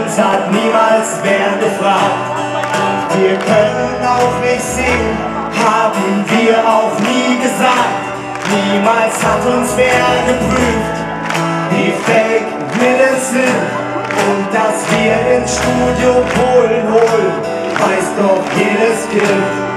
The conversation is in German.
uns hat niemals wer gefragt. Wir können auch nicht singen, haben wir auch nie gesagt. Niemals hat uns wer geprüft, wie fake wir es sind. Und dass wir ins Studio Polen holen, weiß doch jedes Kind.